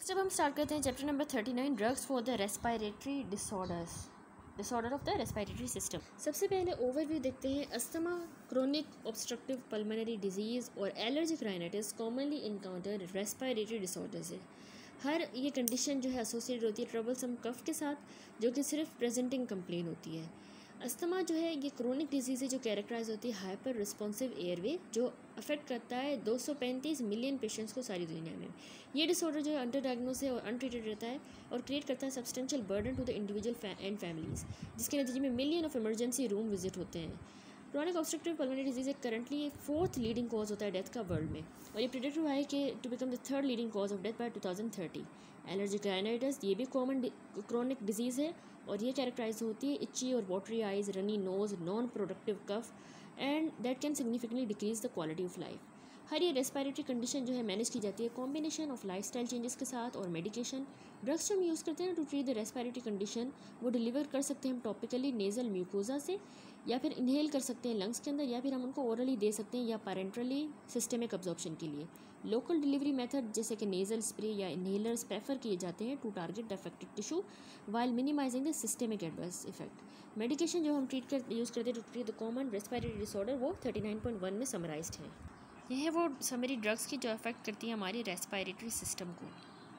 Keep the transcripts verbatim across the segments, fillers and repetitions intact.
Next अब हम start करते हैं chapter number thirty nine drugs for the respiratory disorders disorder of the respiratory system. सबसे पहले ओवरव्यू देखते हैं। Asthma, chronic obstructive pulmonary disease और allergic rhinitis commonly encounter respiratory disorders है। हर ये कंडीशन जो है एसोसिएटेड होती है ट्रबलसम कफ के साथ, जो कि सिर्फ प्रेजेंटिंग कंप्लेन होती है। अस्थमा जो है ये क्रोनिक डिजीज़ है जो कैरेक्टराइज होती है हाइपर रिस्पॉन्सिव एयरवे, जो अफेक्ट करता है दो सौ पैंतीस मिलियन पेशेंट्स को सारी दुनिया में। ये डिसऑर्डर जो है अंडर डायग्नोस है और अनट्रीटेड रहता है और क्रिएट करता है substantial burden to the individual and families, जिसके नतीजे में million of emergency room visit होते हैं। Chronic obstructive pulmonary disease currently fourth leading cause होता है डेथ का वर्ल्ड में, और ये प्रेडिक्ट हुआ है कि to become the third leading cause of death by two thousand thirty. Allergic rhinitis ये भी कॉमन क्रोनिक डिजीज़ है और ये कैरेक्टराइज होती है इची और watery eyes, runny nose, non productive cough and that can significantly decrease the quality of life. हर ये रेस्पिरेटरी कंडीशन जो है मैनेज की जाती है कॉम्बिनेशन ऑफ लाइफस्टाइल चेंजेस के साथ और मेडिकेशन। ड्रग्स जो हम यूज़ करते हैं to treat the respiratory condition वो डिलीवर कर सकते हैं हम टॉपिकली नेजल म्यूकोजा से, या फिर इनहेल कर सकते हैं लंग्स के अंदर, या फिर हम उनको ओरली दे सकते हैं या पैरेंट्रली सिस्टेमिक अब्जॉर्प्शन के लिए। लोकल डिलीवरी मेथड जैसे कि नेजल स्प्रे या इनहेलर्स प्रेफर किए जाते हैं to target the affected tissue while minimising the systemic adverse effect. Medication जो हम ट्रीट कर यूज़ करते हैं to treat the common respiratory disorder वो थर्टी नाइन पॉइंट वन में समराइज्ड है। यह है वो समरी ड्रग्स की जो अफेक्ट करती है हमारी रेस्पिरेटरी सिस्टम को।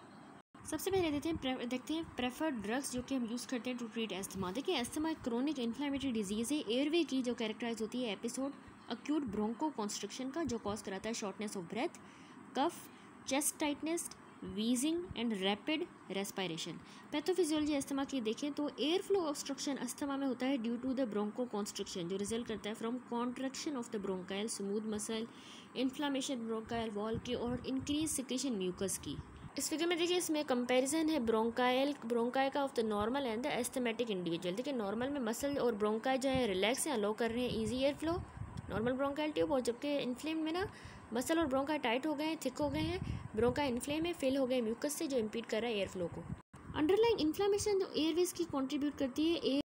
सबसे पहले देते हैं देखते हैं प्रेफर्ड ड्रग्स जो कि हम यूज़ करते हैं टू ट्रीट एस्थमा। देखिए एस्थमा एक क्रोनिक इन्फ्लेमेटरी डिजीज़ है एयरवे की, जो कैरेक्टराइज होती है एपिसोड अक्यूट ब्रोंको कॉन्स्ट्रिक्शन का, जो कॉज कराता है shortness of breath, cough, chest tightness, wheezing and rapid respiration. Pathophysiology asthma की देखें तो एयर फ्लो ऑब्स्ट्रक्शन अस्थमा में होता है due to the bronchoconstriction, जो रिजल्ट करता है from contraction of the bronchial smooth muscle, inflammation bronchiole wall की और इंक्रीज सिक्रेशन म्यूकस की। इस फिगर में देखिए इसमें कंपैरिजन है ब्रोंकाइल ब्रोंकाई का of the normal and the asthmatic individual. देखिए नॉर्मल में मसल और ब्रोंकाई जो है रिलैक्स हैं, अलो कर रहे हैं easy air flow, normal bronchiole tube, और जबकि इन्फ्लेम में ना मसल और ब्रोंकाई टाइट हो गए हैं, थिक हो गए हैं, ब्रोंकाई इन्फ्लेम है, फिल हो गए म्यूकस से, जो इम्पीड कर रहा है एयर फ्लो को। अंडरलाइंग इन्फ्लामेशन जो एयरवेज की कंट्रीब्यूट करती है एयर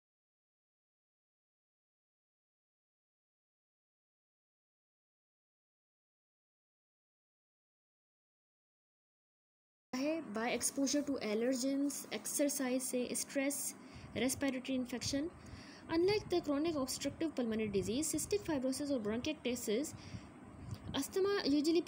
है by exposure to allergens, exercise से, stress, respiratory infection. Unlike the chronic obstructive pulmonary disease, cystic fibrosis और ब्रोंकाइटिस, अस्थमा यूजुअली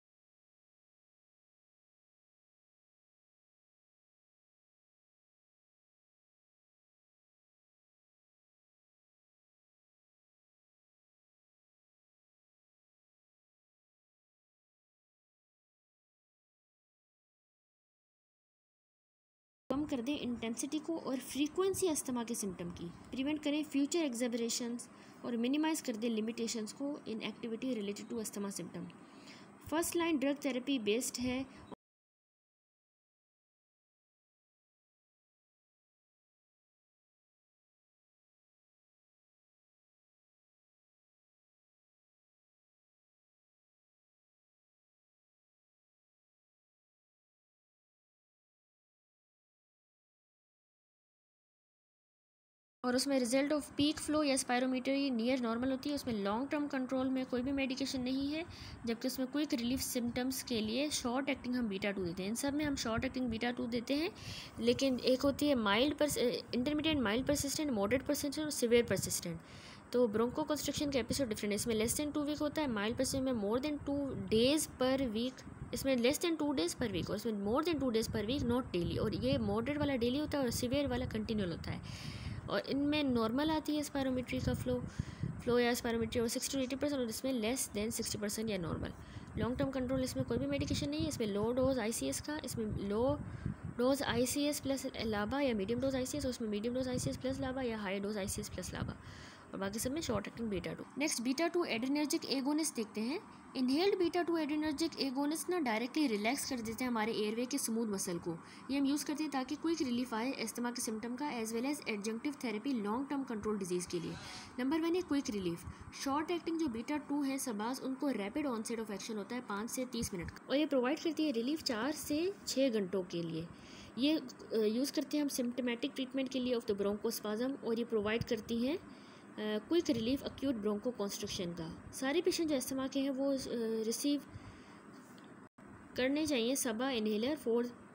कम कर दें इंटेंसिटी को और फ्रीक्वेंसी अस्थमा के सिम्टम की, प्रिवेंट करें फ्यूचर एक्सेबरेशंस और मिनिमाइज कर दें लिमिटेशंस को in activity related to asthma symptom. First line drug therapy based है और उसमें रिजल्ट ऑफ पीक फ्लो या स्पायरोमीटरी नियर नॉर्मल होती है। उसमें लॉन्ग टर्म कंट्रोल में कोई भी मेडिकेशन नहीं है, जबकि उसमें क्विक रिलीफ सिम्टम्स के लिए शॉर्ट एक्टिंग हम बीटा टू देते हैं। इन सब में हम शॉर्ट एक्टिंग बीटा टू देते हैं, लेकिन एक होती है माइल्ड पर intermediate, mild persistent, moderate persistent और सिवियर परसिस्टेंट। तो ब्रोंको कंस्ट्रक्शन का एपिसोड डिफरेंट है, इसमें लेस देन टू वीक होता है, माइल्ड परसिस्टेंट में more than two days per week, इसमें less than two days per week, और इसमें more than two days per week not daily, और ये मॉडरेट वाला डेली होता है और सिवियर वाला कंटिन्यूअल होता है। और इनमें नॉर्मल आती है स्पायरोमीट्री का फ्लो फ्लो या स्पायरोमीट्री और सिक्सटी टू एटी परसेंट, और इसमें लेस देन सिक्सटी परसेंट या नॉर्मल। लॉन्ग टर्म कंट्रोल इसमें कोई भी मेडिकेशन नहीं है। इसमें लो डोज आईसीएस का, इसमें लो डोज आईसीएस प्लस लाबा या मीडियम डोज आईसीएस, और उसमें मीडियम डोज आईसीएस प्लस लाबा या हाई डोज आईसीएस प्लस लाबा, और बाकी सब में short acting beta two. Next beta two adrenergic agonist देखते हैं। Inhaled beta two adrenergic agonist ना डायरेक्टली रिलैक्स कर देते हैं हमारे एयरवे के स्मूथ मसल को। ये हम यूज़ करते हैं ताकि क्विक रिलीफ आए एस्थमा के सिम्टम का, as well as adjunctive therapy long term control disease के लिए। नंबर वन है क्विक रिलीफ। शॉर्ट एक्टिंग जो बीटा टू है सबाज, उनको रैपिड ऑनसेट ऑफ एक्शन होता है पाँच से तीस मिनट का, और ये प्रोवाइड करती है रिलीफ चार से छः घंटों के लिए। ये यूज़ करते हैं हम सिम्टमेटिक ट्रीटमेंट के लिए ऑफ द ब्रोंकोस्पाज्म, और ये प्रोवाइड करती हैं quick relief acute bronchoconstriction का। सारे पेशेंट जो अस्थमा के हैं वो रिसीव करने चाहिए SABA inhaler for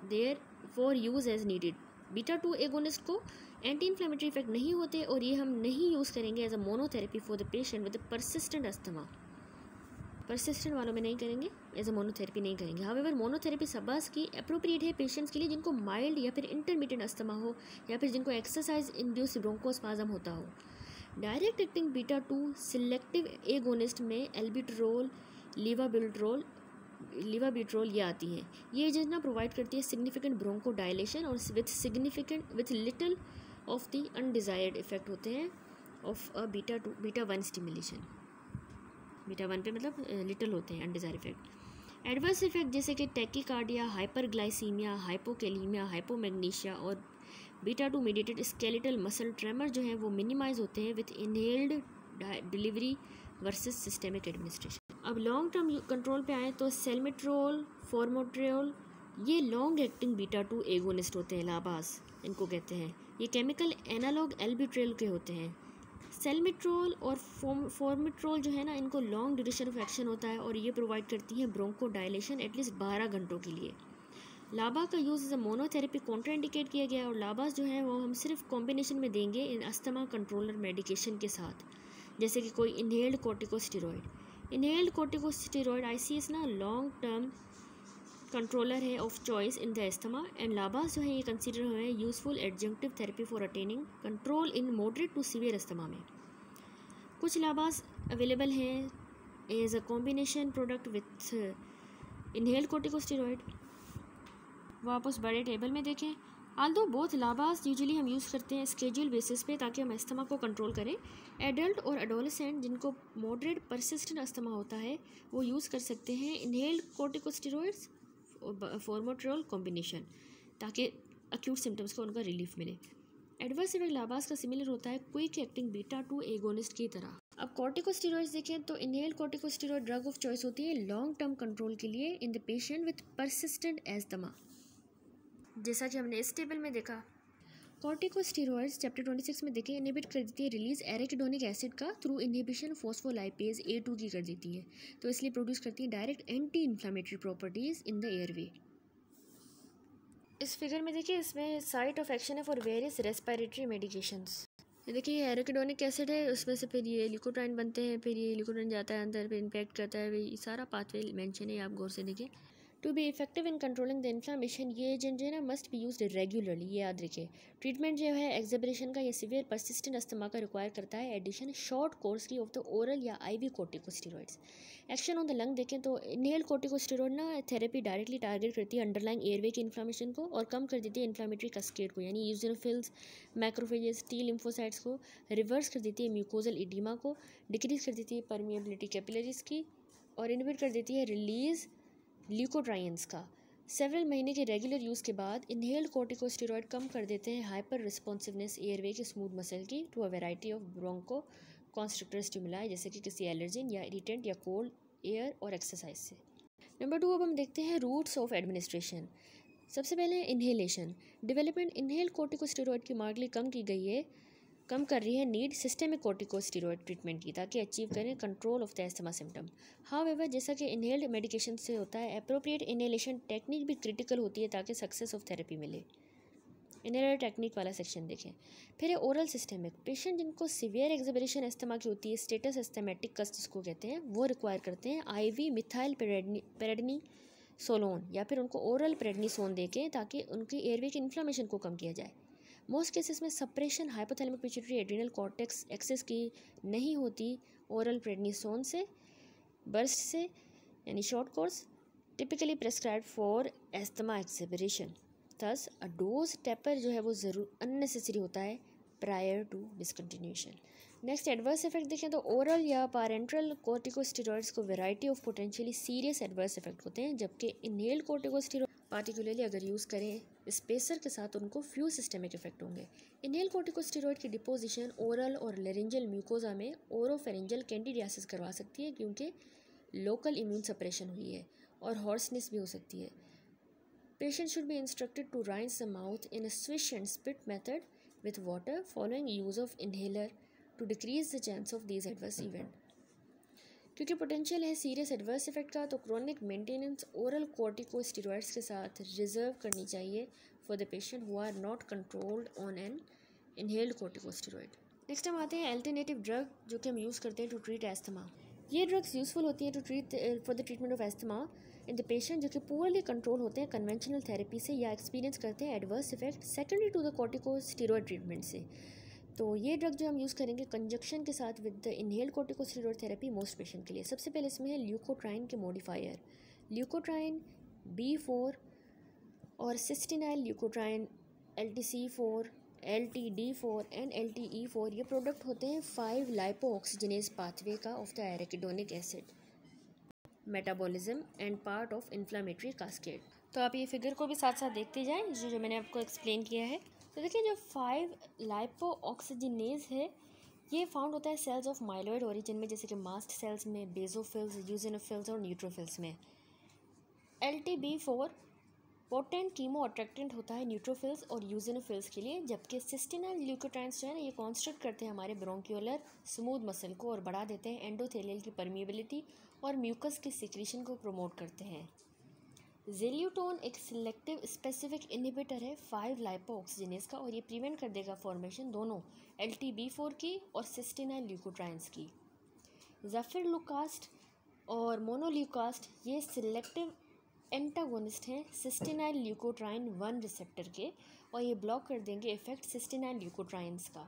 their for use as needed. Beta two agonist को एंटी इन्फ्लेमेटरी इफेक्ट नहीं होते और ये हम नहीं यूज़ करेंगे as a monotherapy for the patient with persistent asthma. Persistent वालों में नहीं करेंगे, एज अ मोनोथेरेपी नहीं करेंगे। हाउएवर मोनोथेरेपी सबास की अप्रोप्रिएट है पेशेंट्स के लिए जिनको माइल्ड या फिर इंटरमीडिएट अस्थमा हो या फिर जिनको एक्सरसाइज इंड्यूस्ड ब्रोंकोस्पाज्म होता हो। Direct acting beta two selective agonist में एल्बिट्रोल, लीवाबिट्रोल लीवाबिट्रोल ये आती हैं। ये एजेंट ना प्रोवाइड करती है सिग्निफिकेंट ब्रोंको डायलेशन और with significant with little of the undesired effect होते हैं of a beta two beta one stimulation. Beta one पे मतलब लिटिल होते हैं अनडिजायर्ड इफेक्ट। एडवर्स इफेक्ट जैसे कि टैकीकार्डिया, हाइपरग्लाइसीमिया, हाइपोकेलीमिया, हाइपोमैग्नीशिया और beta two mediated skeletal muscle tremor जो है वो मिनिमाइज होते हैं with inhaled delivery versus systemic administration. अब लॉन्ग टर्म कंट्रोल पे आए तो सेल्मेट्रोल, फॉर्मोट्रियोल ये long acting beta two agonist होते हैं, लाबास इनको कहते हैं। ये केमिकल एनालॉग एल्बिट्रेल के होते हैं। सेल्मेट्रोल और फॉर्मेट्रोल जो है ना इनको लॉन्ग ड्यूरेशन ऑफ एक्शन होता है और ये प्रोवाइड करती हैं ब्रोंको डायलेशन एटलीस्ट बारह घंटों के लिए। लाबा का use as a monotherapy contraindicate किया गया और लाबास जो है वो हम सिर्फ कॉम्बिनेशन में देंगे इन अस्थमा कंट्रोलर मेडिकेशन के साथ, जैसे कि कोई inhaled corticosteroid. Inhaled corticosteroid I C S ना लॉन्ग टर्म कंट्रोलर है of choice in the asthma and LABAs जो है ये कंसिडर हुए हैं useful adjunctive therapy for attaining control in moderate to severe asthma में। कुछ लाबास अवेलेबल हैं as a combination product with inhaled corticosteroid. वापस बड़े टेबल में देखें, आल्दो बोथ लाबास यूजुअली हम यूज़ करते हैं स्केड्यूल बेसिस पे ताकि हम अस्थमा को कंट्रोल करें। एडल्ट और एडोलेसेंट जिनको मॉडरेट परसिस्टेंट अस्थमा होता है वो यूज़ कर सकते हैं इनहेल्ड कोर्टिकोस्टेरॉइड्स और फॉर्मोट्रियोल कॉम्बिनेशन ताकि अक्यूट सिम्टम्स को उनका रिलीफ मिले। एडवर्स इफेक्ट लाबास का सिमिलर होता है quick acting beta two agonist की तरह। अब कोर्टिकोस्टेरॉइड्स देखें तो inhaled corticosteroid drug of choice होती है लॉन्ग टर्म कंट्रोल के लिए in the patient with persistent asthma, जैसा कि हमने इस टेबल में देखा। कॉर्टिकोस्टेरॉइड्स चैप्टर ट्वेंटी सिक्स में देखें इनहिबिट कर देती है रिलीज एराकिडोनिक एसिड का through inhibition phospholipase A two की कर देती है, तो इसलिए प्रोड्यूस करती है direct anti inflammatory properties in the airway. इस फिगर में देखिए इसमें साइट ऑफ एक्शन है फॉर वेरियस रेस्पिरेटरी मेडिकेशंस। देखिए ये एराकिडोनिक एसिड है, उसमें से फिर ये ल्यूकोट्राइन बनते हैं, फिर ये ल्यूकोट्राइन जाता है अंदर, फिर इम्पैक्ट करता है, ये सारा पाथवे मेंशन है, आप गौर से देखिए। To be effective in controlling the inflammation ये एजेंट जो है ना मस्ट बी यूज्ड रेगुलरली, ये याद रखिए। ट्रीटमेंट जो है एक्सेबरेशन का या सीवियर परसिस्टेंट अस्थमा का रिक्वायर करता है एडिशन शॉर्ट कोर्स की ऑफ द ओरल या IV corticosteroids. Action on the lung देखें तो इनहेल्ड कोर्टिकोस्टेरॉइड ना थेरेपी डायरेक्टली टारगेट करती है अंडरलाइंग एयरवे की इन्फ्लामेशन को और कम कर देती है इन्फ्लामेटरी कैस्केड को, यानी यूजोफिल्स, मैक्रोफेजेस, टी लिम्फोसाइट्स को रिवर्स कर देती है म्यूकोजल इडीमा को, डिक्रीज कर देती है परमिएबिलिटी कैपिलरीज की और इनहिबिट कर देती है रिलीज ल्यूकोट्राइंस का। सेवरल महीने के रेगुलर यूज़ के बाद इनहेल्ड कोर्टिकोस्टेरॉइड कम कर देते हैं हाइपर रिस्पॉन्सिवनेस एयरवे के स्मूथ मसल की to a variety of bronchoconstrictor stimuli, जैसे कि किसी एलर्जिन या इरिटेंट या कोल्ड एयर और एक्सरसाइज से। नंबर टू अब हम देखते हैं रूट्स ऑफ एडमिनिस्ट्रेशन। सबसे पहले इन्हेलेशन। डेवलपमेंट इनहेल्ड कोर्टिकोस्टेरॉइड की मार्कली कम की गई है कम कर रही है नीड सिस्टेमिक कोर्टिकोस्टेरॉइड ट्रीटमेंट की ताकि अचीव करें control of the asthma symptom. However जैसा कि इनहेल्ड मेडिकेशन से होता है अप्रोप्रिएट इनहेलेशन टेक्निक भी क्रिटिकल होती है ताकि सक्सेस ऑफ थेरेपी मिले। इनहेलर टेक्निक वाला सेक्शन देखें। फिर है ओरल सिस्टेमिक। पेशेंट जिनको सीवियर एक्सेबरेशन एस्थमा की होती है, स्टेटस एस्थमेटिक कस्ट जिसको कहते हैं, वो रिक्वायर करते हैं आईवी मिथाइल पेरेडनी सोलोन या फिर उनको ओरल प्रेडनिसोन देके ताकि उनकी एयरवे की इन्फ्लामेशन को कम किया जाए। मोस्ट केसेस में suppression hypothalamic pituitary adrenal cortex axis की नहीं होती ओरल प्रेडनिसोन से, बर्स्ट से यानी short course typically prescribed for asthma exacerbation. Thus a dose taper जो है वो ज़रूर अननेसेसरी होता है prior to discontinuation. Next adverse effect देखें तो ओरल या पैरेंट्रल कोर्टिकोस्टेरॉइड्स को variety of potentially serious adverse effect होते हैं, जबकि इनहेल्ड कोर्टिकोस्टेरॉइड पार्टिकुलरली अगर यूज़ करें स्पेसर के साथ उनको फ्यू सिस्टेमिक इफेक्ट होंगे। इनहेल कोर्टिकोस्टेरॉइड की डिपोजिशन ओरल और लेरिंजल म्यूकोजा में ओरोफेरिंजल कैंडिडियासिस करवा सकती है क्योंकि लोकल इम्यून सप्रेशन हुई है और हॉर्सनेस भी हो सकती है। Patient should be instructed to rinse the mouth in a swish and spit method with water following use of inhaler to decrease the chance of these adverse events. क्योंकि potential है serious adverse effect का, तो chronic maintenance oral corticosteroids के साथ reserve करनी चाहिए for the patient who are not controlled on an inhaled corticosteroid. Next हम आते हैं अल्टरनेटिव ड्रग जो कि हम यूज़ करते हैं टू ट्रीट एस्थमा। ये ड्रग्स यूज़फुल होती हैं to treat for the treatment of asthma in the patient जो कि पुअरली कंट्रोल होते हैं कन्वेंशनल थेरेपी से या एक्सपीरियंस करते हैं adverse effect secondary to the corticosteroid treatment से। तो ये ड्रग जो हम यूज़ करेंगे कंजक्शन के साथ with the inhaled corticosteroid therapy most patient के लिए। सबसे पहले इसमें है ल्यूकोट्राइन के मॉडिफायर ल्यूकोट्राइन बी फोर और cysteinyl leukotriene L T C four L T D four and L T E four. ये प्रोडक्ट होते हैं फाइव लाइपोऑक्सीजनेज पाथवे का of the arachidonic acid metabolism and part of inflammatory cascade. तो आप ये figure को भी साथ साथ देखते जाएं जो जो मैंने आपको एक्सप्लेन किया है। तो देखिए जो फाइव लाइपोऑक्सीजनेज है ये फाउंड होता है सेल्स ऑफ माइलॉइड ओरिजिन में, जैसे कि मास्ट सेल्स में, बेजोफिल्स, यूजिनोफिल्स और न्यूट्रोफिल्स में। L T B four potent chemoattractant होता है न्यूट्रोफिल्स और यूजिनोफिल्स के लिए, जबकि सिस्टिनाइल ल्यूकोट्राइन्स जो है ना ये कॉन्स्ट्रक्ट करते हैं हमारे ब्रोंक्यूलर स्मूथ मसल को और बढ़ा देते हैं एंडोथेलियल की परमिएबिलिटी और म्यूकस की सिक्रीशन को प्रमोट करते हैं। ज़ेल्यूटोन एक सिलेक्टिव स्पेसिफिक इनहिबिटर है फाइव लाइपोऑक्सीजनेज का और ये प्रिवेंट कर देगा फॉर्मेशन दोनों एल टी बी फोर की और सिस्टिनाइल ल्यूकोट्राइन्स की। ज़फिरलुकास्ट और मोनोल्यूकास्ट ये सिलेक्टिव एंटागोनिस्ट हैं सिस्टिनाइल ल्यूकोट्राइन वन रिसेप्टर के और ये ब्लॉक कर देंगे इफेक्ट सिस्टिनाइल ल्यूकोट्राइन्स का।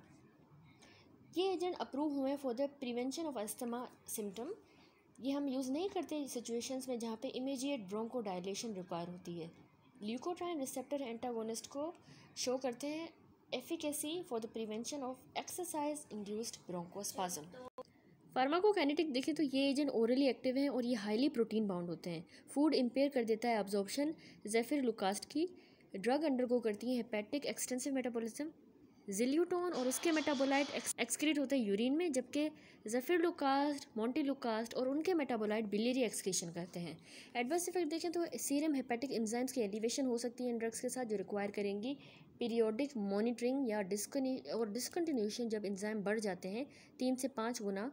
ये एजेंट अप्रूव हुए for the prevention of asthma symptom. ये हम यूज़ नहीं करते सिचुएशंस में जहाँ पे इमीडिएट ब्रोंको डायलेशन रिक्वायर होती है। ल्यूकोट्राइन रिसेप्टर एंटागोनिस्ट को शो करते हैं efficacy for the prevention of exercise induced bronchospasm. Pharmacokinetic देखें तो ये एजेंट ओरली एक्टिव हैं और ये हाईली प्रोटीन बाउंड होते हैं। फूड इम्पेयर कर देता है अब्जॉर्प्शन ज़ेफिरलुकास्ट की। ड्रग अंडरगो करती है हेपेटिक एक्सटेंसिव मेटाबॉलिज्म। ज़िल्यूटोन और उसके मेटाबोलाइट एक्सक्रीट होते हैं यूरिन में, जबकि ज़फिरलुकास्ट, मोंटेलुकास्ट और उनके मेटाबोलाइट बिलियरी एक्सक्रीशन करते हैं। एडवर्स इफेक्ट देखें तो सीरम हेपेटिक एंजाइम्स की एलिवेशन हो सकती है इन ड्रग्स के साथ जो रिक्वायर करेंगी पीरियोडिक मॉनिटरिंग या डिस्कनी और डिसकंटिन्यूशन जब एंजाइम बढ़ जाते हैं तीन से पाँच गुना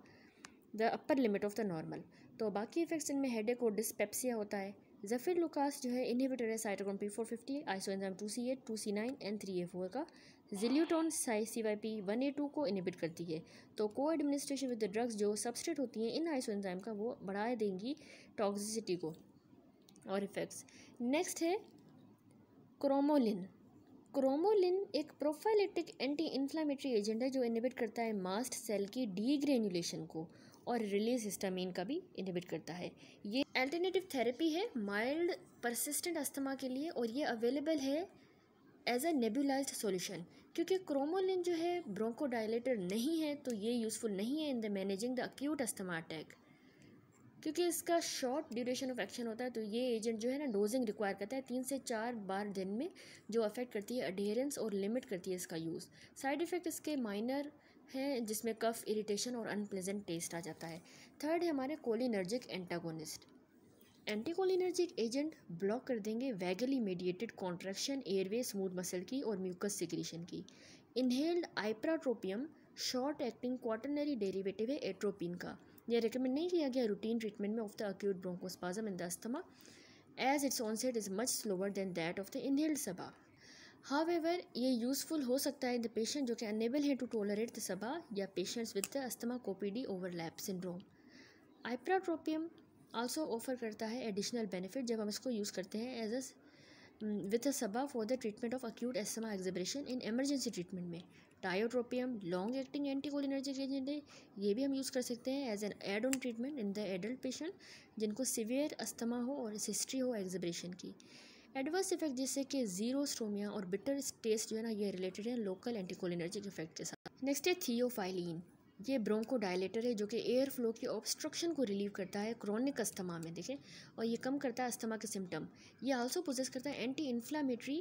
the upper limit of the normal. तो बाकी इफेक्ट्स इनमें हेडेक और डिस्पेप्सिया होता है। ज़फिरलुकास्ट जो है इनहिबिटर है cytochrome P four fifty, isoenzyme two C eight, two C nine and three A four का। Zileuton C Y P one A two को इनहिबिट करती है। तो coadministration with the drugs जो सब्सट्रेट होती हैं इन आइसोएंजाइम का वो बढ़ा देंगी टॉक्सिसिटी को और इफेक्ट्स। नेक्स्ट है क्रोमोलिन। क्रोमोलिन एक प्रोफाइलेटिक एंटी इन्फ्लामेटरी एजेंट है जो इनहिबिट करता है मास्ट सेल की डीग्रेन्युलेशन को और रिलीज हिस्टामिन का भी इनहिबिट करता है। ये अल्टरनेटिव थेरेपी है माइल्ड परसिस्टेंट अस्थमा के लिए और ये अवेलेबल है एज अ नेबुलाइज्ड सॉल्यूशन। क्योंकि क्रोमोलिन जो है ब्रोंकोडायलेटर नहीं है तो ये यूज़फुल नहीं है in the managing the acute asthma attack, क्योंकि इसका शॉर्ट ड्यूरेशन ऑफ एक्शन होता है। तो ये एजेंट जो है ना डोजिंग रिक्वायर करता है तीन से चार बार दिन में, जो अफेक्ट करती है अडेरेंस और लिमिट करती है इसका यूज़। साइड इफ़ेक्ट इसके माइनर हैं जिसमें कफ, इरिटेशन और अनप्लेजेंट टेस्ट आ जाता है। थर्ड है हमारे cholinergic antagonist. Anticholinergic agent block कर देंगे vagally mediated contraction airway smooth muscle की और म्यूकस सिक्रीशन की। Inhaled ipratropium short acting quaternary derivative है एट्रोपिन का। यह रिकमेंड नहीं किया गया रूटीन ट्रीटमेंट में of the acute bronchospasm in the asthma as its onset is much slower then that of the inhaled SABA. However ये useful हो सकता है इन द पेशेंट जो कि अनेबल है टू टोलरेट द सबा या patients with the asthma COPD overlap syndrome. Ipratropium also offer करता है एडिशनल बेनिफिट जब हम इसको यूज़ करते हैं as a with a SABA for the treatment of acute asthma exacerbation in emergency treatment में। Tiotropium long acting anticholinergic agent है, ये भी हम यूज़ कर सकते हैं as an add on treatment in the adult patient जिनको सिवियर अस्थमा हो और हिस्ट्री हो एक्जिब्रेशन की। एडवर्स इफेक्ट जैसे कि जीरो स्ट्रोमिया और बिटर टेस्ट जो है ना ये रिलेटेड है लोकल एंटीकोलिनर्जिक इफेक्ट के साथ। नेक्स्ट है थियोफाइलिन। ये ब्रोंको डायलेटर है जो कि एयर फ्लो की ऑब्स्ट्रक्शन को रिलीव करता है क्रोनिक अस्थमा में देखें, और ये कम करता है अस्थमा के सिम्टम। ये आल्सो पोजेस करता है anti inflammatory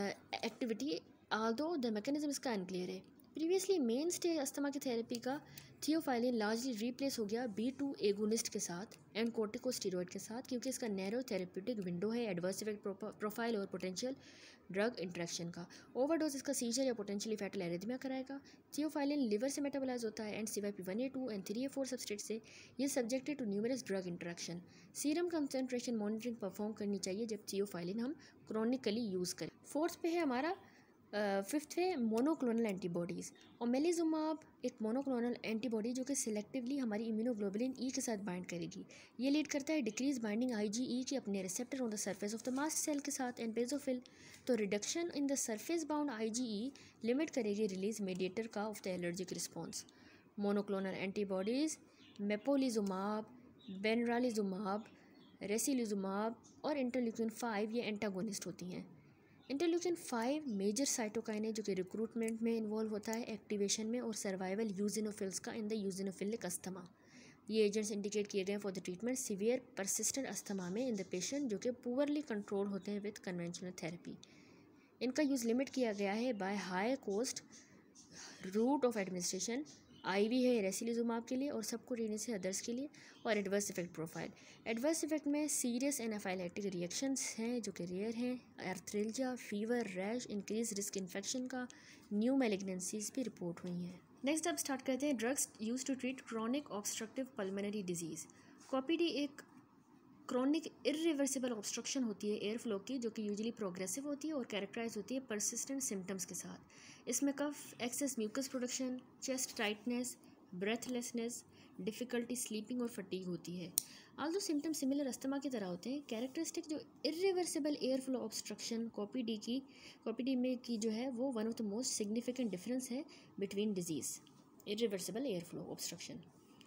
activity although the mechanism इसका अनक्लियर है। प्रीवियसली मेन स्टे अस्थमा की थेरेपी का थियोफाइलिन लार्जली रिप्लेस हो गया बी टू एगोनिस्ट के साथ एंड कोर्टिकोस्टेरॉइड के साथ, क्योंकि इसका नैरो थेरेप्यूटिक विंडो है एडवर्स इफेक्ट प्रोफाइल और पोटेंशियल ड्रग इंटरेक्शन का। ओवरडोज इसका सीजर या पोटेंशियली फैटल एरिथमिया कराएगा। थियोफाइलिन लिवर से मेटाबोलाइज होता है and C Y P one A two and three A four substrate से ये subjected to numerous drug interaction. Serum concentration monitoring perform करनी चाहिए जब थियोफाइलिन हम क्रॉनिकली यूज़ करें। फोर्थ पे है हमारा फिफ्थ है मोनोक्लोनल एंटीबॉडीज़। ओमेलिजुमाब एक मोनोक्लोनल एंटीबॉडी जो कि सिलेक्टिवली हमारी इम्यूनोग्लोबुलिन ई के साथ बाइंड करेगी। ये लीड करता है डिक्रीज बाइंडिंग आईजीई के अपने receptor on the surface of the mast cell के साथ एंड बेसोफिल। तो reduction in the surface bound IgE limit करेगी रिलीज मीडिएटर का of the allergic response. Monoclonal antibodies mepolizumab, benralizumab, reslizumab और interleukin five ये antagonist होती हैं। Interleukin five major cytokine है जो कि रिक्रूटमेंट में इन्वॉल्व होता है, एक्टिवेशन में और सर्वाइवल यूजिनोफिल्स का इन द यूजिनोफिलिक अस्थमा। ये एजेंट्स इंडिकेट किए गए हैं for the treatment severe persistent asthma में इन द पेशेंट जो कि पुअरली कंट्रोल होते हैं विद कन्वेंशनल थेरेपी। इनका यूज़ लिमिट किया गया है by high cost route of administration. IV है रेसिलिजुमाब के लिए और सबक्यूटेनियस है अदर्स के लिए। और adverse effect profile, adverse effect में सीरियस एनाफाइलेक्टिक रिएक्शंस हैं जो कि रेयर हैं, arthralgia, fever, rash, increase risk infection का, न्यू मैलिग्नेंसीज भी रिपोर्ट हुई हैं। नेक्स्ट अब स्टार्ट करते हैं drugs use to treat chronic obstructive pulmonary disease. COPD एक क्रॉनिक इरिवर्सिबल ऑब्स्ट्रक्शन होती है एयर फ्लो की जो कि यूजुअली प्रोग्रेसिव होती है और कैरेक्टराइज होती है परसिस्टेंट सिम्टम्स के साथ। इसमें cough, excess mucus production, chest tightness, breathlessness, difficulty sleeping और फटीग होती है। आल्दो सिम्टम सिमिलर अस्थमा की तरह होते हैं, कैरेक्टरिस्टिक जो irreversible air flow obstruction COPD की कॉपीडी में की जो है वो one of the most significant difference है between disease irreversible air flow obstruction.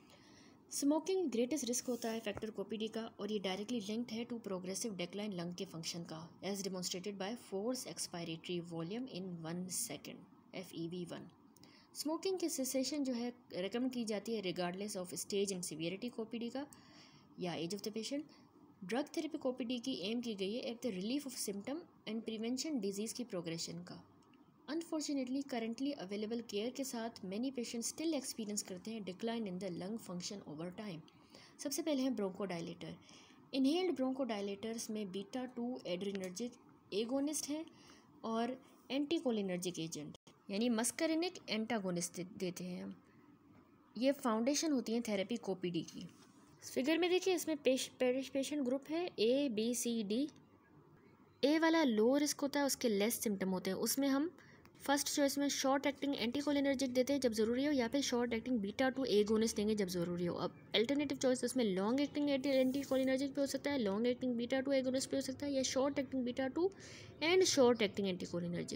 Smoking greatest risk होता है फैक्टर कोपीडी का और ये डायरेक्टली लिंक्ड है टू प्रोग्रेसिव डेक्लाइन लंग के फंक्शन का as demonstrated by force expiratory volume in one second F E V one. Smoking की cessation जो है रिकमेंड की जाती है regardless of stage and severity COPD का या age of the patient. Drug therapy COPD की एम की गई है at the relief of symptom and prevention disease की प्रोग्रेशन का। अनफॉर्चुनेटली करेंटली अवेलेबल केयर के साथ मैनी पेशेंट्स स्टिल एक्सपीरियंस करते हैं decline in the lung function over time. सबसे पहले हैं ब्रोंकोडायलेटर। इनहेल्ड ब्रोंकोडायलेटर्स में बीटा टू एड्रिनर्जिक एगोनिस्ट हैं और एंटीकोलिनर्जिक एजेंट यानी मस्करिनिक एंटागोनिस्ट देते हैं हम। ये फाउंडेशन होती हैं थेरेपी कोपीडी की। फिगर में देखिए इसमें पेश, पेश, पेशेंट ग्रुप है ए बी सी डी। ए वाला लो रिस्क होता है, उसके लेस सिम्टम होते हैं। उसमें हम फर्स्ट चॉइस में शॉर्ट एक्टिंग एंटीकोलिनर्जिक देते हैं जब ज़रूरी हो या फिर short acting beta two agonist देंगे जब ज़रूरी हो। अब अल्टरनेटिव चॉइस उसमें लॉन्ग एक्टिंग एंटीकोलिनर्जिक भी हो सकता है, long acting beta two agonist भी हो सकता है या short acting beta two and short acting anticholinergic.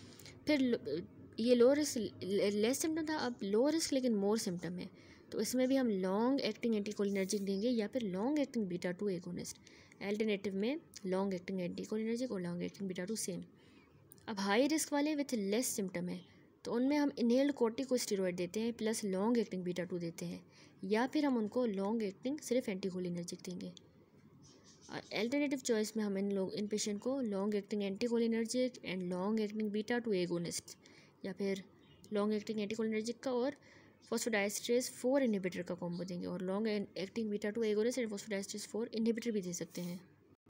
फिर ये लो रिस्क लेस सिम्टम था, अब लो रिस्क लेकिन मोर सिम्टम है तो इसमें भी हम लॉन्ग एक्टिंग एंटीकोलिनर्जिक देंगे या फिर long acting beta two agonist. Alternative में लॉन्ग एक्टिंग एंटीकोलिनर्जिक और long acting beta two same. अब हाई रिस्क वाले विथ लेस सिम्टम है तो उनमें हम इनहेल्ड कोर्टिकोस्टेरॉइड देते हैं plus long acting beta two देते हैं या फिर हम उनको लॉन्ग एक्टिंग सिर्फ एंटीकोलिनर्जिक देंगे। अल्टरनेटिव चॉइस में हम इन लोग इन पेशेंट को long acting anticholinergic and long acting beta two agonist या फिर लॉन्ग एक्टिंग एंटीकोलिनर्जिक का और फॉस्फोडाइस्ट्रेस फोर इनहिबिटर का कॉम्बो देंगे और long acting beta two agonist and phosphodiesterase four inhibitor भी दे सकते हैं।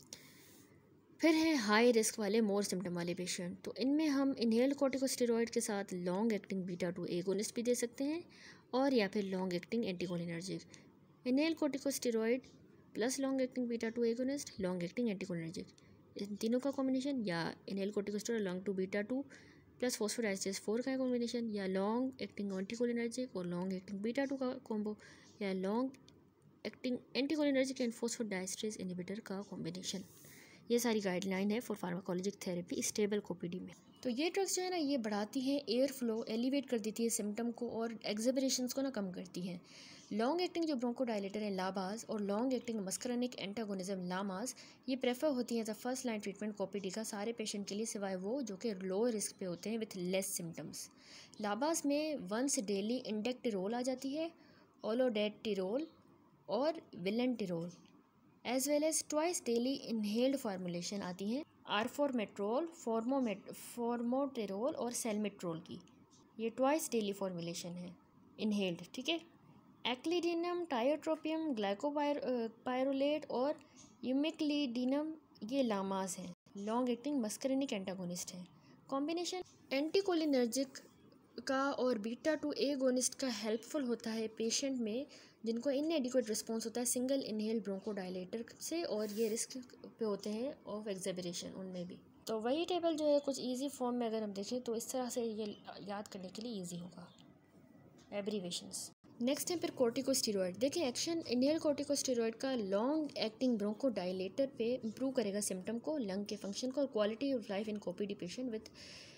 फिर है हाई रिस्क वाले मोर सिम्टम वाले पेशेंट, तो इनमें हम इनहेल्ड कोर्टिकोस्टेरॉइड के साथ long acting beta two agonist भी दे सकते हैं और या फिर long acting anticholinergic. Inhaled corticosteroid plus long acting beta two agonist, long acting anticholinergic, इन तीनों का कॉम्बिनेशन या inhaled corticosteroid long two beta two plus phosphodiesterase four का कॉम्बिनेशन या लॉन्ग एक्टिंग एंटीकोलिनर्जिक और लॉन्ग एक्टिंग बीटा टू का combo या long acting anticholinergic and phosphodiesterase inhibitor का कॉम्बिनेशन। ये सारी गाइडलाइन है for pharmacologic therapy stable COPD में। तो ये ड्रग्स जो है ना ये बढ़ाती हैं एयर फ्लो, एलिवेट कर देती है सिम्टम को और एक्सबरेशंस को ना कम करती हैं। लॉन्ग एक्टिंग जो ब्रोंकोडायलेटर है लाबाज और long acting muscarinic antagonism LAMAs ये प्रेफर होती हैं as a first line treatment COPD का सारे पेशेंट के लिए सिवाय वो जो कि लो रिस्क पे होते हैं विथ लेस सिम्टम्स। लाबाज में वंस डेली इंडेक्टिरोल आ जाती है, ओलोडेटिरोल और vilanterol as well as twice daily inhaled formulation आती हैं आर्फोरमेट्रोल, फॉर्मोमेट फॉर्मोटेरोल और सेलमेट्रोल की। ये ट्वाइस डेली फार्मूलेशन है इनहेल्ड, ठीक है। एक्लिडिनम, टायोट्रोपियम, ग्लाइकोपायरोलेट और यूमेक्लिडिनम ये लामास हैं, लॉन्ग एक्टिंग मस्करिनिक एंटागोनिस्ट हैं। कॉम्बिनेशन एंटीकोलिनर्जिक का और बीटा टू एगोनिस्ट का हेल्पफुल होता है पेशेंट में जिनको इनएडिक्वेट रिस्पॉन्स होता है सिंगल इनहेल ब्रोंकोडायलेटर से, और ये रिस्क पे होते हैं ऑफ एक्सेबरेशन उनमें भी। तो वही टेबल जो है कुछ इजी फॉर्म में अगर हम देखें तो इस तरह से ये याद करने के लिए इजी होगा, एब्रीवेशंस। नेक्स्ट है फिर कॉर्टिकोस्टेरॉइड। देखिए एक्शन इनहेल कॉर्टिकोस्टेरॉइड का लॉन्ग एक्टिंग ब्रोंकोडायलेटर पे इंप्रूव करेगा सिम्टम को, लंग के फंक्शन को और quality of life in COPD patient with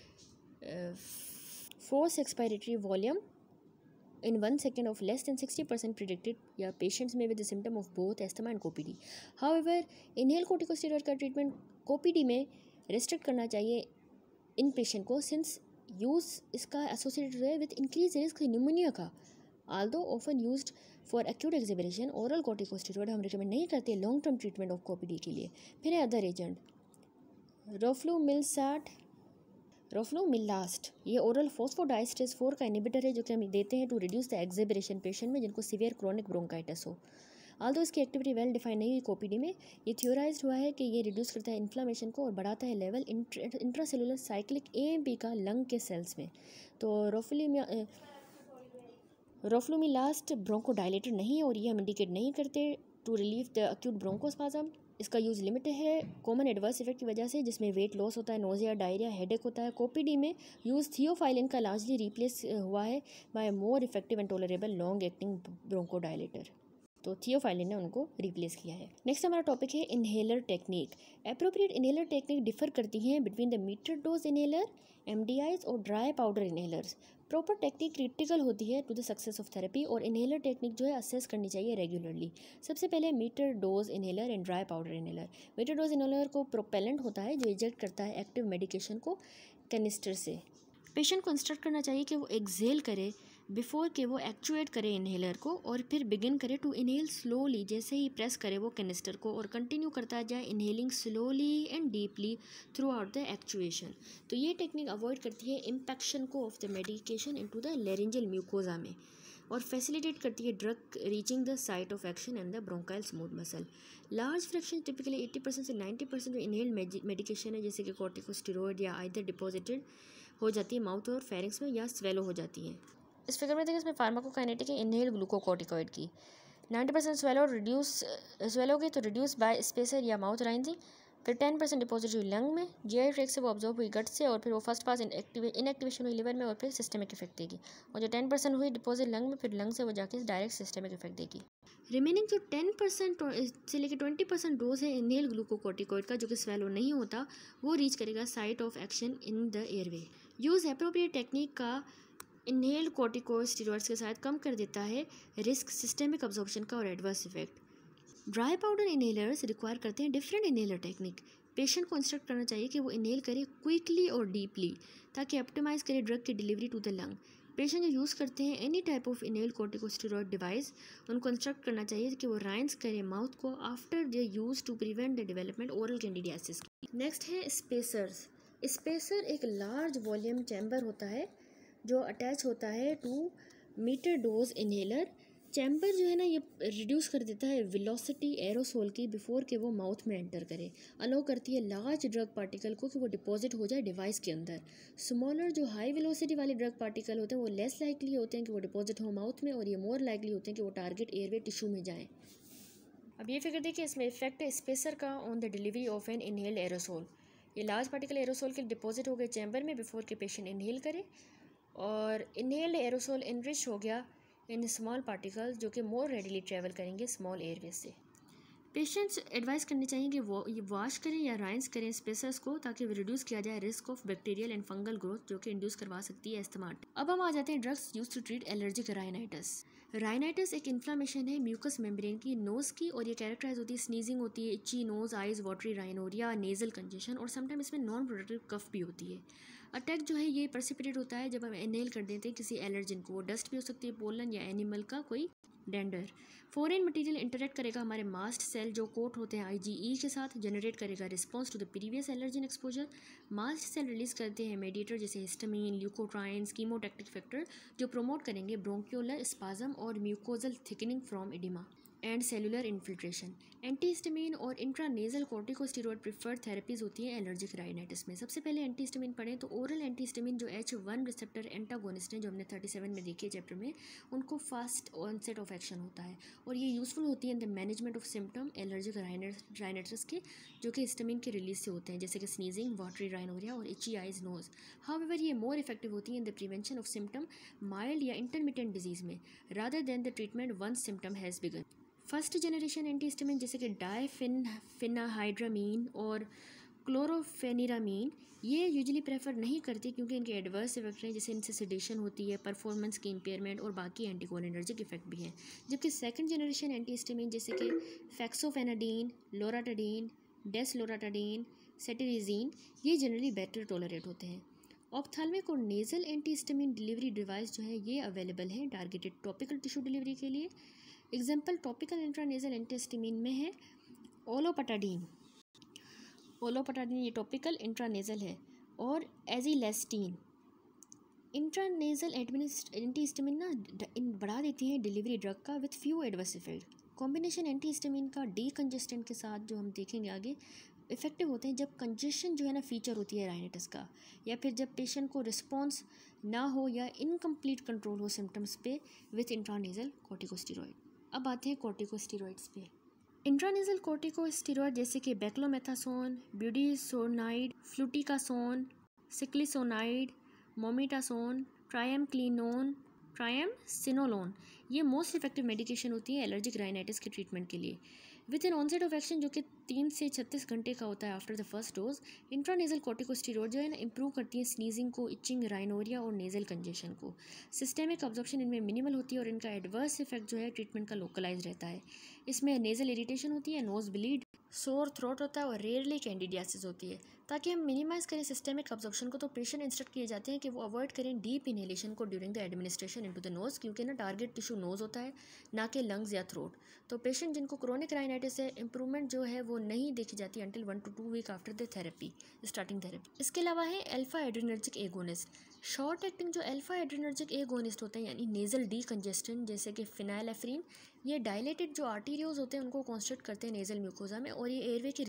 force expiratory volume in one second of less than sixty percent predicted या patients में with the symptom of both asthma and C O P D. However, inhaled corticosteroid का treatment C O P D में restrict करना चाहिए इन patient को since use इसका associated है with increased risk pneumonia का. Although often used for acute exacerbation, oral corticosteroid हम recommend नहीं करते long term treatment of C O P D के लिए. फिर है other agent, रोफ्लूमिलसाट रोफ्लूमिलास्ट, ये ओरल फॉस्फोडाइस्टेरेस फोर का इनहिबिटर है जो कि हम देते हैं to reduce the exacerbation patient में जिनको सीवियर क्रोनिक ब्रोंकाइटिस हो। आल्दो इसकी एक्टिविटी वेल डिफाइन नहीं हुई कोपीडी में, ये थियोराइज्ड हुआ है कि ये रिड्यूस करता है इन्फ्लामेशन को और बढ़ाता है लेवल इंट्रासेलुलर साइक्लिक एएमपी का लंग के सेल्स में। तो रोफ्लूमिया रोफ्लूमिलास्ट ब्रोंकोडायलेटर नहीं है और ये हम इंडिकेट नहीं करते to relieve the acute bronchospasm. इसका यूज़ लिमिटेड है कॉमन एडवर्स इफेक्ट की वजह से जिसमें वेट लॉस होता है, नोजिया, डायरिया, हेडेक होता है। कोपीडी में यूज़ थियोफाइलिन का लार्जली रिप्लेस हुआ है by more effective and tolerable long acting bronchodilator, तो थियोफाइलिन ने उनको रिप्लेस किया है। नेक्स्ट हमारा टॉपिक है inhaler technique. Appropriate inhaler technique differ करती हैं between the meter dose inhaler, MDIs और dry powder inhalers. Proper technique critical होती है to the success of therapy और इनहेलर टेक्निक जो है असेस करनी चाहिए रेगुलरली। सबसे पहले metre dose inhaler and dry powder inhaler. Meter dose inhaler को प्रोपेलेंट होता है जो इजेक्ट करता है एक्टिव मेडिकेशन को कैनिस्टर से। पेशेंट को इंस्ट्रक्ट करना चाहिए कि वो एक्सेल करे बिफोर के वो एक्चुएट करे इनहेलर को और फिर बिगिन करे टू इनहेल स्लोली, जैसे ही प्रेस करे वो कैनिस्टर को और कंटिन्यू करता जाए inhaling slowly and deeply throughout the actuation. तो ये टेक्निक अवॉइड करती है इम्पैक्शन को of the medication into the laryngeal mucosa में और फैसिलिटेट करती है drug reaching the site of action and the bronchial smooth muscle. Large fraction typically eighty percent से नाइन्टी परसेंट जो इनहेल्ड मेडिकेशन है जैसे कि कॉर्टिकोस्टेरॉइड या आइदर डिपॉजिटेड हो जाती है माउथ और फेरिंग्स में या स्वेलो हो जाती हैं। इस फिगर में देखिए इसमें फार्माकोकाइनेटिक है इनहेल ग्लूकोकॉर्टिकॉइड की। Ninety percent swallow reduce swallow की तो रिड्यूस बाय स्पेसर या माउथ राइंजिंग, फिर टेन परसेंट डिपॉजिट हुई लंग में, जीआई ट्रैक से वो ऑब्जॉर्व हुई गट से और फिर वो फर्स्ट पास इनएक्टिवेशन हुई लिवर में और फिर सिस्टमिक इफेक्ट देगी। और जो टेन परसेंट हुई डिपॉजिट लंग में फिर लंग से वो जाके डायरेक्ट सिस्टमिक इफेक्ट देगी। रिमेनिंग जो टेन परसेंट से लेकर ट्वेंटी परसेंट डोज है इनहेल ग्लूकोकॉर्टिकॉइड का जो कि स्वेलो नहीं होता वो रीच करेगा site of action in the airway. Use appropriate technique का इनहेल कॉर्टिकोस्टेरॉइड्स के साथ कम कर देता है रिस्क सिस्टमिक अब्जॉर्प्शन का और adverse effect. Dry powder inhalers require करते हैं डिफरेंट इनहेलर टेक्निक। पेशेंट को इंस्ट्रक्ट करना चाहिए कि वो इनहेल करे क्विकली और डीपली ताकि ऑप्टिमाइज़ करे ड्रग की delivery to the lung. Patient जो यूज़ करते हैं any type of inhale corticosteroid device उनको इंस्ट्रक्ट करना चाहिए कि वो राइंस करें माउथ को after the use to prevent the development oral candidiasis. Next है स्पेसर्स। स्पेसर एक लार्ज वॉल्यूम चैम्बर होता है जो अटैच होता है to meter dose inhaler. Chamber जो है ना ये रिड्यूस कर देता है वेलोसिटी एरोसोल की बिफोर के वो माउथ में एंटर करे, अलो करती है लार्ज ड्रग पार्टिकल को कि वो डिपॉजिट हो जाए डिवाइस के अंदर। स्मॉलर जो हाई वेलोसिटी वाले ड्रग पार्टिकल होते हैं वो लेस लाइकली होते हैं कि वो डिपॉजिट हो माउथ में और ये मोर लाइकली होते हैं कि वो टारगेट एयरवे टिश्यू में जाएँ। अब ये फिगर देखिए इसमें इफेक्ट है स्पेसर का on the delivery of an inhaled aerosol. ये लार्ज पार्टिकल एरोसोल के डिपॉजिट हो गए चैम्बर में बिफोर के पेशेंट इनहेल करे और इनहेल्ड एरोसोल इनरिच हो गया इन स्मॉल पार्टिकल्स जो कि मोर रेडिली ट्रैवल करेंगे स्मॉल एयरवेज से। पेशेंट्स एडवाइस करनी चाहिए कि वो ये वॉश करें या राइंस करें स्पेसर्स को ताकि वो रिड्यूस किया जाए risk of bacterial and fungal growth जो कि इंड्यूस करवा सकती है अस्थमा। अब हम आ जाते हैं drugs use to treat allergic rhinitis. Rhinitis एक इन्फ्लामेशन है म्यूकस मेम्ब्रेन की नोज़ की और ये कैरेक्टराइज होती है स्नीजिंग होती है, itchy nose, eyes watery rhinorrhoea, nasal congestion और समटाइम इसमें नॉन प्रोडक्टिव कफ भी होती है। अटैक जो है ये प्रेसिपिटेट होता है जब हम इनहेल कर देते हैं किसी एलर्जिन को, वो डस्ट भी हो सकती है, पोलन या एनिमल का कोई डेंडर। फॉरेन मटेरियल इंटरेक्ट करेगा हमारे मास्ट सेल जो कोट होते हैं आईजीई के साथ, जनरेट करेगा response to the previous allergen exposure. Mast cell release करते हैं मेडिएटर जैसे हिस्टामिन, ल्यूकोट्राइन्स, कीमोटैक्टिक फैक्टर जो प्रमोट करेंगे ब्रोंक्यूलर स्पाज्म और mucosal thickening from oedema and cellular infiltration. Antihistamine और इंट्रानेजल कॉर्टिकोस्टेरॉइड प्रिफर्ड थेरेपीज होती हैं एलर्जिक राइनाइटिस में। सबसे पहले एंटीहिस्टामिन पढ़ें तो ओरल एंटीहिस्टामिन जो एच वन रिसेप्टर एंटागोनिस्ट हैं, जो हमने थर्टी सेवन में देखी है चैप्टर में, उनको फास्ट ऑनसेट ऑफ एक्शन होता है और ये यूजफुल होती है in the management of symptom allergic rhinitis के, जो कि हिस्टामिन के रिलीज से होते हैं, जैसे कि स्नीजिंग, वाटरी राइनोरिया और इची आइज नोज। हाउएवर ये मोर इफेक्टिव होती है in the prevention of symptom mild या इंटरमिटेंट डिजीज में rather than the treatment once symptom has begun. First generation antihistamine जैसे कि डायफिन फिनाहाइड्रामीन और क्लोरोफेनिरामीन ये यूजुअली प्रेफर नहीं करती क्योंकि इनके एडवर्स इफेक्ट हैं, जैसे इनसे सेडेशन होती है, परफॉर्मेंस की इंपेयरमेंट और बाकी एंटीकोलिनर्जिक इफेक्ट भी हैं। जबकि सेकंड जनरेशन एंटीहिस्टामिन जैसे कि फैक्सोफेनाडीन, लोराटाडीन, डेसलोराटाडीन, सेटेरिजीन ये जनरली बेटर टॉलरेट होते हैं। ऑप्थेल्मिक और नेजल एंटीहिस्टामिन डिलीवरी डिवाइस जो है ये अवेलेबल हैं टारगेटेड टॉपिकल टिश्यू डिलीवरी के लिए। एग्जाम्पल टॉपिकल इंट्रानेजल एंटीहिस्टामिन में है ओलोपटाडीन। ओलोपटाडीन ये टॉपिकल इंट्रानेजल है, और एजीलेस्टीन। इंट्रानेजल एंटीहिस्टामिन ना बढ़ा देती हैं डिलीवरी ड्रग का with few adverse effect. Combination antihistamine का डी कंजेस्टेंट के साथ जो हम देखेंगे आगे इफेक्टिव होते हैं जब कंजेशन जो है ना फीचर होती है राइनाइटिस का, या फिर जब पेशेंट को रिस्पॉन्स ना हो या इनकम्प्लीट कंट्रोल हो सिम्टम्स पे विथ इंट्रानेजल कॉर्टिकोस्टेरॉइड। अब आते हैं कॉर्टिकोस्टेरॉइड्स पे। इंट्रानेजल कॉर्टिकोस्टेरॉइड जैसे कि बेक्लोमेथासोन, ब्यूडिसोनाइड, फ्लूटिकासोन, सिक्लिसोनाइड, मोमिटासोन, ट्राइएमक्लिनोन, ट्राइएमसिनोलोन ये मोस्ट इफेक्टिव मेडिकेशन होती है एलर्जिक राइनाइटिस के ट्रीटमेंट के लिए। With in onset of action जो कि तीन से छत्तीस घंटे का होता है after the first dose, intranasal corticosteroid जो है ना इंप्रूव करती है स्नीजिंग को, इचिंग, राइनोरिया और नेजल कंजेशन को। सिस्टेमिक अब्जॉर्प्शन इनमें मिनिमल होती है और इनका एडवर्स इफेक्ट जो है ट्रीटमेंट का लोकलाइज रहता है। इसमें नेजल इरिटेशन होती है, नोज ब्लीड, सोर थ्रोट होता है और रेयरली कैंडिडियासिस होती है। ताकि हम मिनिमाइज़ करें सिस्टेमिक अब्जॉर्प्शन को तो पेशेंट इंस्ट्रक्ट किए जाते हैं कि वो अवॉइड करें डीप इनहेलेशन को during the administration into the nose, क्योंकि ना टारगेट टिश्यू नोज़ होता है ना कि लंग्स या थ्रोट। तो पेशेंट जिनको क्रोनिक राइनाइटिस है इंप्रूवमेंट जो है वो नहीं देखी जाती until one two two week after the therapy starting therapy. इसके अलावा है alpha adrenergic agonist. Short acting जो अल्फा एड्रेनर्जिक एगोनिस्ट होते हैं यानी नेजल डी कंजेस्टेंट जैसे कि फिनाइलेफ्रीन, ये डायलेटेड जो आर्टीरियोज होते हैं उनको कॉन्स्ट्रिक्ट करते हैं नेजल म्यूकोजा में और ये एयरवे के